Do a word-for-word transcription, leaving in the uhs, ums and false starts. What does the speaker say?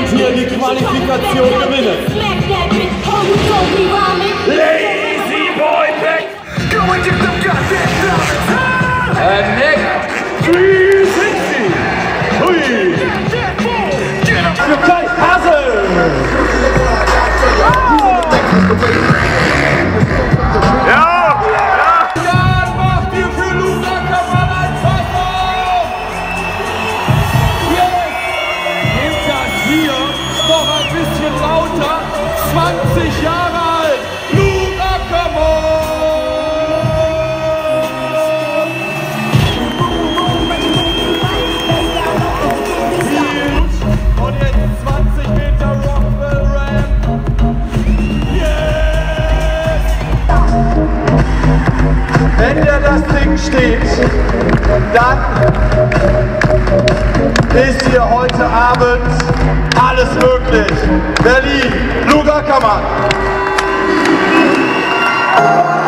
hier die Qualifikation gewinnen. Lazy Boy Back! Go and get them goddamn dollars! And Nick three sixty! Hui! Für Kai Hassel! Ja! Jan macht hier für Luca Ackermann ein Pfeffer! Yes! Nehmt das hier noch ein bisschen lauter! zwanzig Jahre alt! Luca Ackermann! Und jetzt zwanzig Meter Rockwell Ramp! Yes! Wenn dir das Ding steht, dann ist hier heute Abend alles möglich. Berlin, Luca Ackermann.